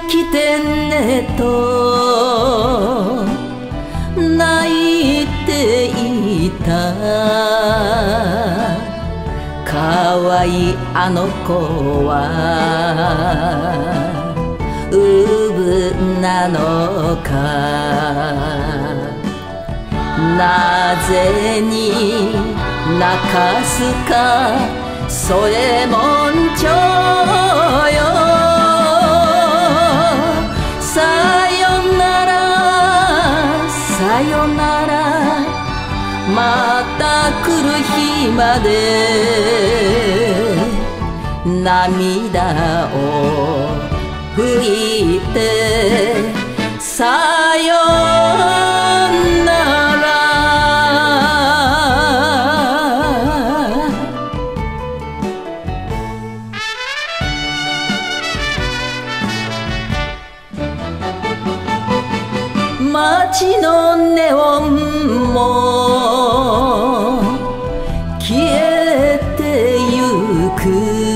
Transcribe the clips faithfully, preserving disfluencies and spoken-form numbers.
来てねと泣いていた。かわいいあの子はうぶなのか。なぜに泣かすかそえもんちょよ。さよならさよならまた来る日まで涙を拭いてさよなら。街のネオンも消えてゆく。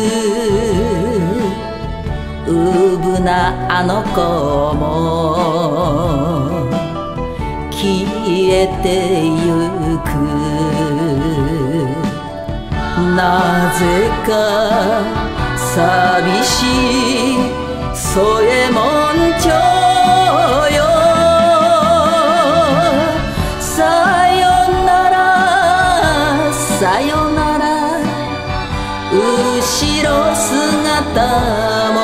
うぶなあの子も消えてゆく。なぜか寂しい添えもんちょよ。さよなら後ろ姿も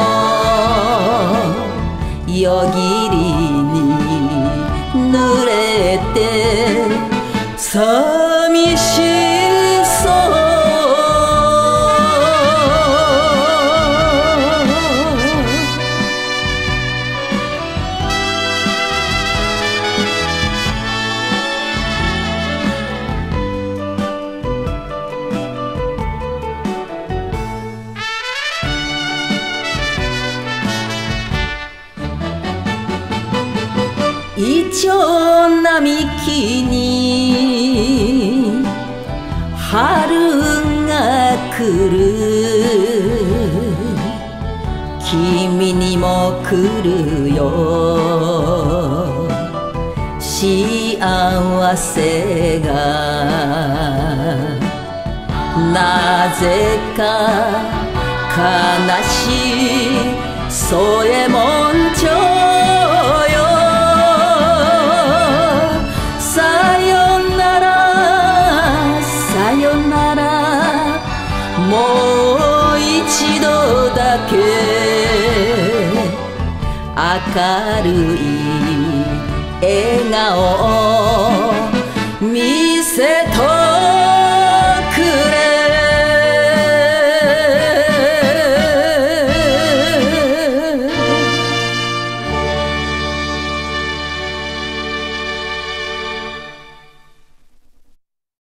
夜霧に濡れて寂しそう。イチョウ並木に春が来る。君にも来るよ幸せが。なぜか悲しい添えもんちょよ。もう一度だけ明るい笑顔を見せと